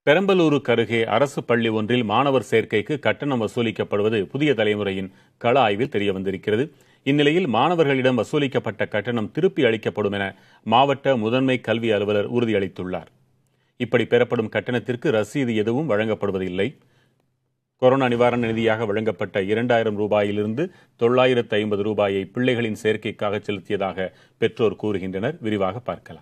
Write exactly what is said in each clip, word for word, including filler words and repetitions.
பெரம்பலூருக்கு அருகே அரசு பள்ளி ஒன்றில் மாணவர் சேர்க்கைக்கு கட்டணம் வசூலிக்கப்படுவது புதிய தலைமுறையின் கள ஆய்வில் தெரியவந்திருக்கிறது. இந்நிலையில் மாணவர்களிடம் வசூலிக்கப்பட்ட கட்டணம் திருப்பி அளிக்கப்படும் என மாவட்ட முதன்மை கல்வி அலுவலர் உறுதியளித்துள்ளார். இப்படி பெறப்படும் கட்டணத்திற்கு ரசீது எதுவும் வழங்கப்படுவதில்லை. கொரோனா நிவாரண நிதியாக வழங்கப்பட்ட இரண்டாயிரம் ரூபாயிலிருந்து தொள்ளாயிரத்து ஐம்பது ரூபாயை பிள்ளைகளின் சேர்க்கைக்காக செலுத்தியதாக பெற்றோர் கூறுகின்றனர். விரிவாக பார்க்கலாம்.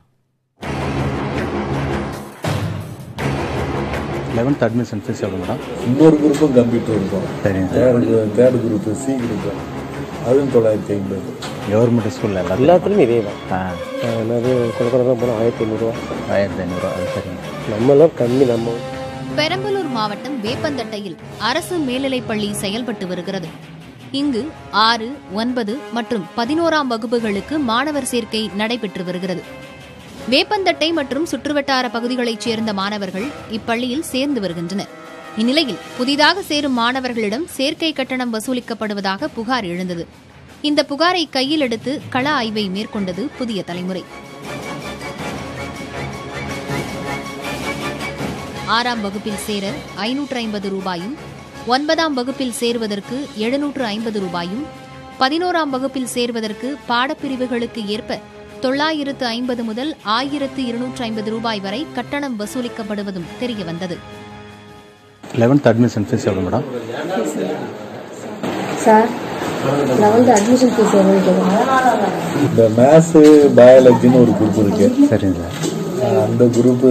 லெவன்த் அட்மிஷன் ஃபீஸ் எவ்வளோ மேடம்? இன்னொரு குரூப்பும் கம்ப்யூட்டர் இருக்கும். சரிங்க. Third third group C group அதுவும் தொள்ளாயிரத்தி ஐம்பது. கவர்மெண்ட் ஸ்கூலில் எல்லா எல்லாத்துலேயும் இதே தான். ஆ என்னது கொடுக்குறதா போனால் ஆயிரத்தி ஐநூறுரூவா ஆயிரத்தி ஐநூறுரூவா அது சரிங்க. நம்மளாம் கம்மி. நம்ம பெரம்பலூர் மாவட்டம் வேப்பந்தட்டையில் அரசு மேல்நிலைப்பள்ளி செயல்பட்டு வருகிறது. இங்கு ஆறு ஒன்பது மற்றும் பதினோராம் வகுப்புகளுக்கு மாணவர் சேர்க்கை நடைபெற்று வருகிறது. வேப்பந்தட்டை மற்றும் சுற்றுவட்டார பகுதிகளைச் சேர்ந்த மாணவர்கள் இப்பள்ளியில் சேர்ந்து வருகின்றனர். இந்நிலையில் புதிதாக சேரும் மாணவர்களிடம் சேர்க்கை கட்டணம் வசூலிக்கப்படுவதாக புகார் எழுந்தது. இந்த புகாரை கையில் எடுத்து கள ஆய்வை மேற்கொண்டது புதிய தலைமுறை. ஆறாம் வகுப்பில் சேர ஐநூற்று ஐம்பது ரூபாயும், ஒன்பதாம் வகுப்பில் சேருவதற்கு எழுநூற்று ஐம்பது ரூபாயும், பதினோராம் வகுப்பில் சேர்வதற்கு பாடப்பிரிவுகளுக்கு ஏற்ப தொள்ளாயிரத்து ஐம்பது முதல் ஆயிரத்து இருநூற்று ஐம்பது ரூபாய் வரை கட்டணம் வசூலிக்கப்படுவதும் தெரியவந்தது. லெவன்த் அட்மிஷன் ஃபீஸ் எவ்வளோ madam? Sir eleventh admission fees எவ்வளோ? இந்த மேத்ஸு பயாலஜின்னு ஒரு குரூப் இருக்கு. சரிங்க சார். அந்த குரூப்பு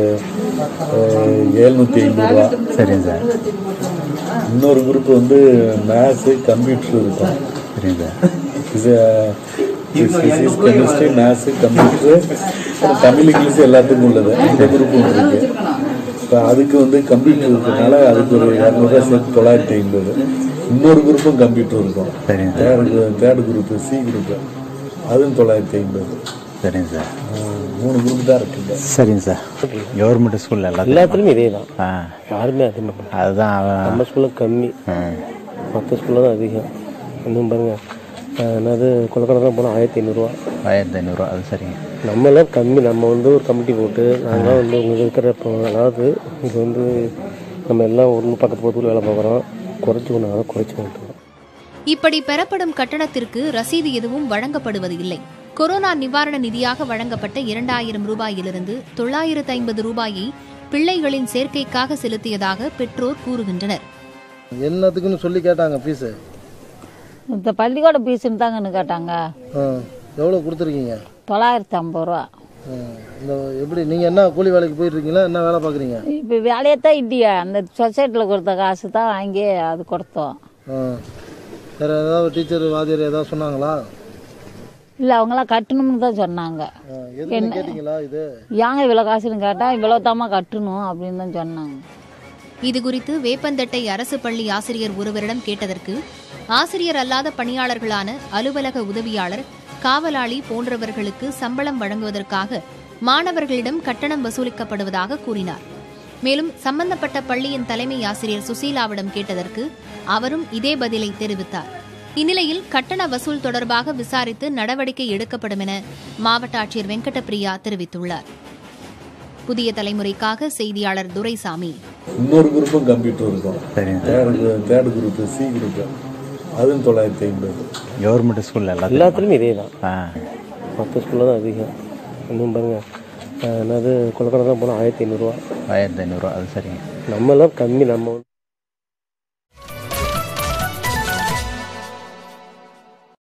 எழுநூற்றி ஐம்பது ரூபா. சரிங்க சார். இன்னொரு குரூப் வந்து மேத்ஸு கம்ப்யூட்டர் இருக்கும். சரிங்க சார். இது chemistry, maths, computer, Tamil, English எல்லாத்துக்கும் உள்ளது. இந்த குரூப் ஒன்று இருக்கு. இப்போ அதுக்கு வந்து கம்ப்யூட்டர் இருக்கிறதுனால அதுக்கு ஒரு இரநூறுவா சேர்த்து தொள்ளாயிரத்தி ஐம்பது. இன்னொரு குரூப்பும் கம்ப்யூட்டர் இருக்கும். சரிங்க. Third third group C group அதுவும் தொள்ளாயிரத்தி ஐம்பது. சரிங்க சார். மூணு குரூப் தான் இருக்குங்க. சரிங்க சார். கவர்மெண்ட் ஸ்கூலில் எல்லா எல்லாத்துலேயும் இதே தான். ஆ யாருமே அதிகம். அதுதான் நம்ம ஸ்கூலில் கம்மி, மற்ற ஸ்கூலில் தான் அதிகம். இன்னும் பாருங்க என்னது கொலக்கடை போனால் ஆயிரத்தி ஐநூறுரூவா ஆயிரத்தி ஐநூறுரூவா அது சரிங்க. நம்மளாம் கம்மி. நம்ம வந்து ஒரு கமிட்டி போட்டு நாங்களாம் வந்து உங்களுக்கு இருக்கிற இப்போ அதாவது இது வந்து நம்ம எல்லாம் ஒரு பக்கத்து பக்கத்தில் வேலை பார்க்குறோம். குறைச்சி கொண்டு குறைச்சி கொண்டு இப்படி பெறப்படும் கட்டணத்திற்கு ரசீது எதுவும் வழங்கப்படுவது இல்லை. கொரோனா நிவாரண நிதியாக வழங்கப்பட்ட இரண்டாயிரம் ரூபாயிலிருந்து தொள்ளாயிரத்து ஐம்பது ரூபாயை பிள்ளைகளின் சேர்க்கைக்காக செலுத்தியதாக பெற்றோர் கூறுகின்றனர். எல்லாத்துக்குன்னு சொல்லி கேட்டாங்க ஃபீஸு. இந்த பள்ளிக்கூட ஃபீஸுன்னு தாங்கன்னு கேட்டாங்க. எவ்வளோ கொடுத்துருக்கீங்க? தொள்ளாயிரத்தி ஐம்பது ரூபா. இந்த எப்படி நீங்கள் என்ன கூலி வேலைக்கு போயிட்டுருக்கீங்களா, என்ன வேலை பார்க்குறீங்க? இப்போ வேலையே தான் இல்லையா, அந்த சொசைட்டியில் கொடுத்த காசு தான் வாங்கி அது கொடுத்தோம். வேறு ஏதாவது டீச்சர் வாத்தியார் ஏதாவது சொன்னாங்களா? இல்லை, அவங்களாம் கட்டணும்னு தான் சொன்னாங்க. என்ன கேட்டீங்களா? இது ஏங்க இவ்வளோ காசுன்னு கேட்டால் இவ்வளோ தாமா கட்டணும் அப்படின்னு தான் சொன்னாங்க. இதுகுறித்து வேப்பந்தட்டை அரசு பள்ளி ஆசிரியர் ஒருவரிடம் கேட்டதற்கு ஆசிரியர் அல்லாத பணியாளர்களான அலுவலக உதவியாளர், காவலாளி போன்றவர்களுக்கு சம்பளம் வழங்குவதற்காக மாணவர்களிடம் கட்டணம் வசூலிக்கப்படுவதாக கூறினார். மேலும் சம்பந்தப்பட்ட பள்ளியின் தலைமை ஆசிரியர் சுசீலாவிடம் கேட்டதற்கு அவரும் இதே பதிலை தெரிவித்தார். இந்நிலையில் கட்டண வசூல் தொடர்பாக விசாரித்து நடவடிக்கை எடுக்கப்படும் என மாவட்ட ஆட்சியர் வெங்கடபிரியா தெரிவித்துள்ளார். புதிய தலைமுறைக்காக செய்தியாளர் துரைசாமி. இன்னொரு குரூப்பும் கம்ப்யூட்டர் இருக்கும். Third third group C group அதுவும் தொள்ளாயிரத்தி ஐம்பது. கவர்மெண்ட் ஸ்கூலில் எல்லா எல்லாத்துலேயும் இதே தான். மற்ற ஸ்கூலில் தான் அதிகம். இன்னும் பாருங்க என்னது கொலக்கடை தான் போனால் ஆயிரத்தி ஐநூறுரூவா ஆயிரத்தி ஐநூறுரூவா அது சரிங்க. நம்மளாம் கம்மி. நம்ம